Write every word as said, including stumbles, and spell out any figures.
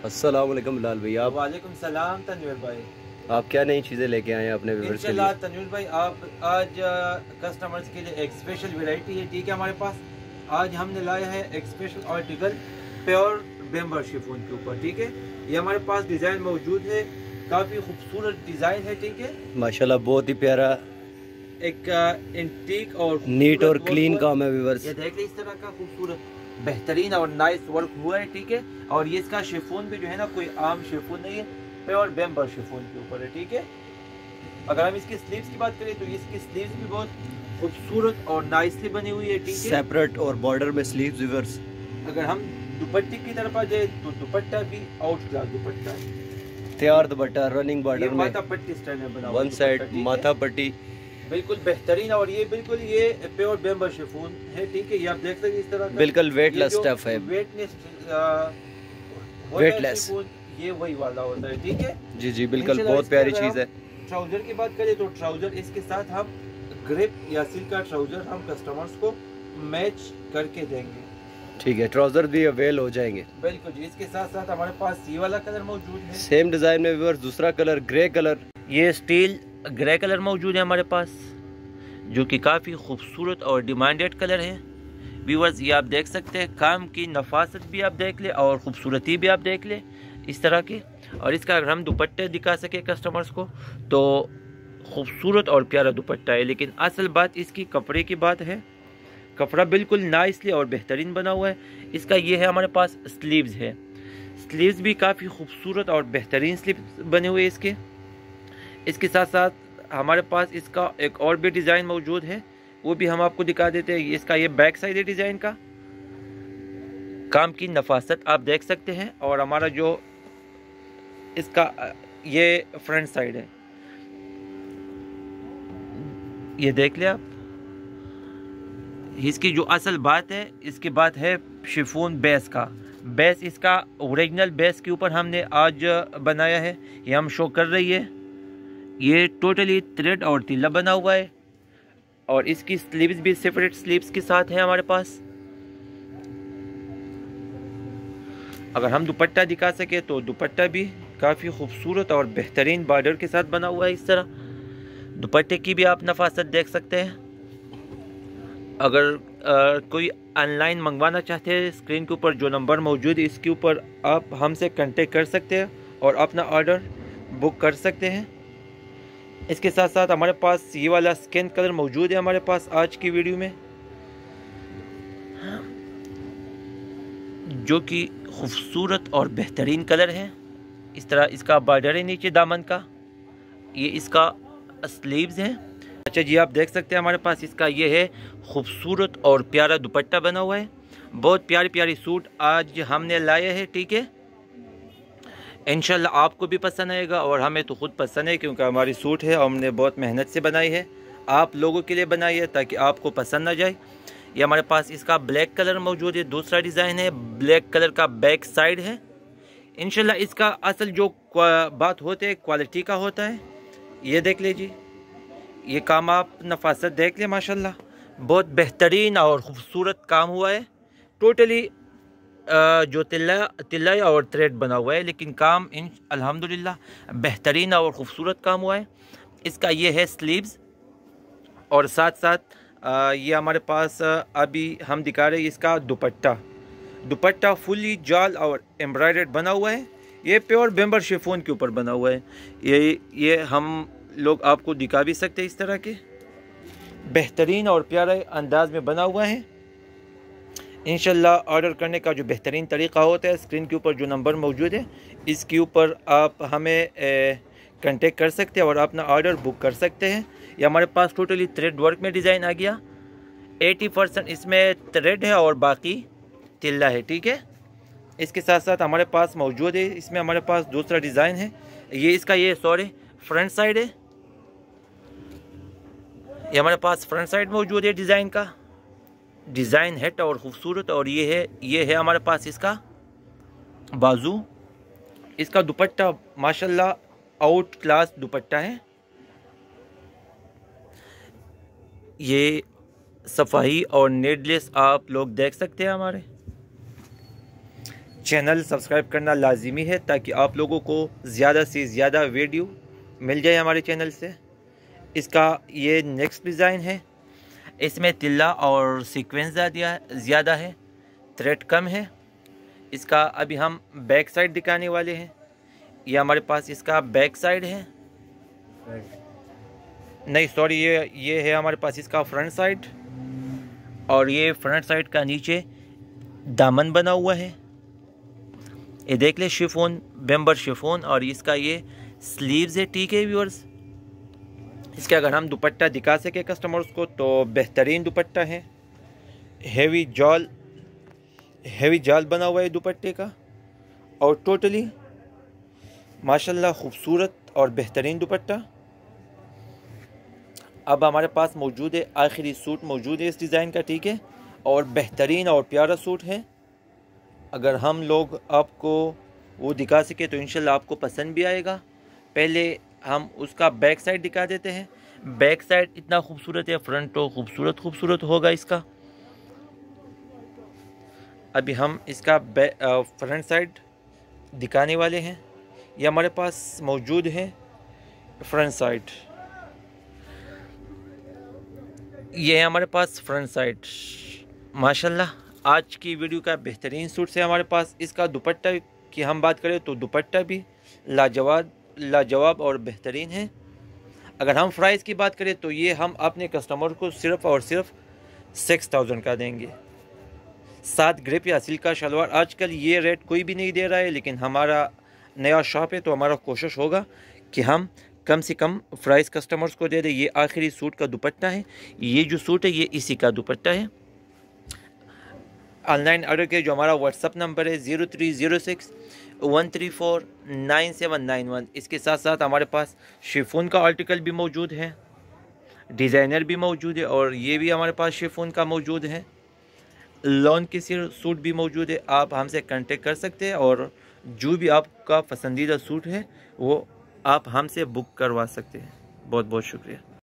अस्सलाम वालेकुम बिलाल भाई। आप वालेकुम सलाम तनवीर भाई। आप क्या नई चीज़ें लेके आए हैं अपने व्यूअर्स के इंशाल्लाह लिए? तनवीर भाई, आप आज कस्टमर्स के लिए एक स्पेशल वैरायटी है, ठीक है। हमारे पास आज हमने लाया है एक स्पेशल आर्टिकल प्योर बेम्बर शिफॉन के ऊपर, ठीक है। ये हमारे पास डिज़ाइन मौजूद है, काफ़ी खूबसूरत डिज़ाइन है, ठीक है। माशाल्लाह बहुत ही प्यारा एक इंटीक और नीट और क्लीन काम है व्यूअर्स। ये देख लीजिए, इस तरह का खूबसूरत बेहतरीन और नाइस वर्क हुआ है, ठीक है। और ये इसका शिफॉन भी जो है ना, कोई आम शिफॉन नहीं है, प्योर बेम्बर शिफॉन के ऊपर है, ठीक है। अगर हम इसकी स्लीव्स की बात करें तो इसकी स्लीव्स भी बहुत खूबसूरत और नाइसली बनी हुई है, ठीक है। सेपरेट और बॉर्डर में स्लीव्स व्यूअर्स। अगर हम दुपट्टे की तरफ आ जाए तो दुपट्टा भी आउट क्लास दुपट्टा है, तैयार दुपट्टा रनिंग बॉर्डर में, माथा पट्टी स्टाइल में बना हुआ वन साइड माथा पट्टी, बिल्कुल बेहतरीन। और ये बिल्कुल ये प्योर बेम्बर शिफॉन है, ठीक है। ये आप देख सकते हैं इस तरह का बिल्कुल वेटलेस स्टफ है, वेटलेस वेटलेस, ये वही वाला होता है, ठीक है। जी जी बिल्कुल बहुत प्यारी चीज़ है। ट्राउजर की बात करें तो ट्राउजर इसके साथ हम ग्रिप या सिल्क का ट्राउजर हम कस्टमर्स को मैच करके देंगे, ठीक है। ट्राउजर भी अवेल हो जाएंगे बिल्कुल जी। इसके साथ साथ हमारे पास ये वाला कलर मौजूद है, सेम डिजाइन में व्यूअर्स। दूसरा कलर ग्रे कलर, ये स्टील ग्रे कलर मौजूद है हमारे पास, जो कि काफ़ी खूबसूरत और डिमांडेड कलर है व्यूअर्स। ये आप देख सकते हैं, काम की नफासत भी आप देख ले और ख़ूबसूरती भी आप देख ले इस तरह की। और इसका अगर हम दुपट्टे दिखा सके कस्टमर्स को तो खूबसूरत और प्यारा दुपट्टा है। लेकिन असल बात इसकी कपड़े की बात है, कपड़ा बिल्कुल नाइसली और बेहतरीन बना हुआ है। इसका ये है हमारे पास स्लीव्स है, स्लीव्स भी काफ़ी खूबसूरत और बेहतरीन स्लीव्स बने हुए इसके। इसके साथ साथ हमारे पास इसका एक और भी डिज़ाइन मौजूद है, वो भी हम आपको दिखा देते हैं। इसका ये बैक साइड है डिज़ाइन का, काम की नफासत आप देख सकते हैं। और हमारा जो इसका ये फ्रंट साइड है, ये देख ले आप। इसकी जो असल बात है, इसकी बात है शिफॉन बेस का। बेस इसका ओरिजिनल बेस के ऊपर हमने आज बनाया है, ये हम शो कर रही है। ये टोटली थ्रेड और तिल्ला बना हुआ है। और इसकी स्लीव्स भी सेपरेट स्लीव्स के साथ है हमारे पास। अगर हम दुपट्टा दिखा सके तो दुपट्टा भी काफ़ी खूबसूरत और बेहतरीन बॉर्डर के साथ बना हुआ है इस तरह। दुपट्टे की भी आप नफासत देख सकते हैं। अगर आ, कोई ऑनलाइन मंगवाना चाहते हैं, स्क्रीन के ऊपर जो नंबर मौजूद है इसके ऊपर आप हमसे कांटेक्ट कर सकते हैं और अपना ऑर्डर बुक कर सकते हैं। इसके साथ साथ हमारे पास ये वाला स्किन कलर मौजूद है हमारे पास आज की वीडियो में, जो कि खूबसूरत और बेहतरीन कलर है। इस तरह इसका बॉर्डर है नीचे दामन का, ये इसका स्लीव्स है। अच्छा जी, आप देख सकते हैं हमारे पास इसका ये है खूबसूरत और प्यारा दुपट्टा बना हुआ है। बहुत प्यारी प्यारी सूट आज हमने लाए हैं, ठीक है। इंशाल्लाह आपको भी पसंद आएगा और हमें तो खुद पसंद है, क्योंकि हमारी सूट है और हमने बहुत मेहनत से बनाई है, आप लोगों के लिए बनाई है ताकि आपको पसंद ना जाए। ये हमारे पास इसका ब्लैक कलर मौजूद है, दूसरा डिज़ाइन है, ब्लैक कलर का बैक साइड है। इंशाल्लाह इसका असल जो बात होती है क्वालिटी का होता है। ये देख लीजिए, ये काम आप नफासत देख ले, माशाल्लाह बहुत बेहतरीन और ख़ूबसूरत काम हुआ है। टोटली जो तिल्ला तिल्ला और थ्रेड बना हुआ है, लेकिन काम इन अल्हम्दुलिल्लाह बेहतरीन और ख़ूबसूरत काम हुआ है। इसका ये है स्लीव्स और साथ साथ आ, ये हमारे पास अभी हम दिखा रहे हैं इसका दुपट्टा। दुपट्टा फुली जाल और एम्ब्रॉयडर्ड बना हुआ है। ये प्योर बेम्बर शिफॉन के ऊपर बना हुआ है। ये ये हम लोग आपको दिखा भी सकते हैं, इस तरह के बेहतरीन और प्यारे अंदाज में बना हुआ है। इंशाल्लाह ऑर्डर करने का जो बेहतरीन तरीक़ा होता है, स्क्रीन के ऊपर जो नंबर मौजूद है इसके ऊपर आप हमें कांटेक्ट कर सकते हैं और अपना ऑर्डर बुक कर सकते हैं। ये हमारे पास टोटली थ्रेड वर्क में डिज़ाइन आ गया, अस्सी परसेंट इसमें थ्रेड है और बाकी तिल्ला है, ठीक है। इसके साथ साथ हमारे पास मौजूद है, इसमें हमारे पास दूसरा डिज़ाइन है। ये इसका ये सॉरी फ्रंट साइड है, ये हमारे पास फ्रंट साइड मौजूद है डिज़ाइन का। डिज़ाइन है और ख़ूबसूरत। और ये है ये है हमारे पास इसका बाजू। इसका दुपट्टा माशाल्लाह आउट क्लास दुपट्टा है। ये सफाई और नेटलेस आप लोग देख सकते हैं हमारे। चैनल सब्सक्राइब करना लाजिमी है ताकि आप लोगों को ज़्यादा से ज़्यादा वीडियो मिल जाए हमारे चैनल से। इसका ये नेक्स्ट डिज़ाइन है, इसमें तिल्ला और सीक्वेंस ज़्यादा है, थ्रेड कम है। इसका अभी हम बैक साइड दिखाने वाले हैं। ये हमारे पास इसका बैक साइड है, नहीं सॉरी ये ये है हमारे पास इसका फ्रंट साइड, और ये फ्रंट साइड का नीचे दामन बना हुआ है। ये देख ले शिफोन, बेम्बर शिफोन, और इसका ये स्लीव्स है। ठीक है व्यूअर्स, इसके अगर हम दुपट्टा दिखा सके कस्टमर्स को तो बेहतरीन दुपट्टा है। हेवी जाल हेवी जाल बना हुआ है दुपट्टे का, और टोटली माशाल्लाह खूबसूरत और बेहतरीन दुपट्टा। अब हमारे पास मौजूद है आखिरी सूट मौजूद है इस डिज़ाइन का। ठीक है, और बेहतरीन और प्यारा सूट है। अगर हम लोग आपको वो दिखा सके तो इंशाल्लाह आपको पसंद भी आएगा। पहले हम उसका बैक साइड दिखा देते हैं। बैक साइड इतना खूबसूरत है, फ्रंट तो खूबसूरत खूबसूरत होगा इसका। अभी हम इसका फ्रंट साइड दिखाने वाले हैं। ये हमारे पास मौजूद है फ्रंट साइड, ये है हमारे पास फ्रंट साइड। माशाल्लाह आज की वीडियो का बेहतरीन सूट है हमारे पास। इसका दुपट्टा की हम बात करें तो दुपट्टा भी लाजवाब लाजवाब और बेहतरीन है। अगर हम प्राइस की बात करें तो ये हम अपने कस्टमर को सिर्फ़ और सिर्फ सिक्स थाउजेंड का देंगे। साथ ग्रेप या सिल्क का शलवार आजकल ये रेट कोई भी नहीं दे रहा है, लेकिन हमारा नया शॉप है तो हमारा कोशिश होगा कि हम कम से कम प्राइस कस्टमर्स को दे दें। ये आखिरी सूट का दुपट्टा है, ये जो सूट है ये इसी का दुपट्टा है। ऑनलाइन ऑर्डर के जो हमारा व्हाट्सअप नंबर है zero three zero six one three four nine seven nine one. इसके साथ साथ हमारे पास शिफॉन का आर्टिकल भी मौजूद है, डिज़ाइनर भी मौजूद है, और ये भी हमारे पास शिफॉन का मौजूद है। लॉन के सिर सूट भी मौजूद है। आप हमसे कांटेक्ट कर सकते हैं और जो भी आपका पसंदीदा सूट है वो आप हमसे बुक करवा सकते हैं। बहुत बहुत शुक्रिया।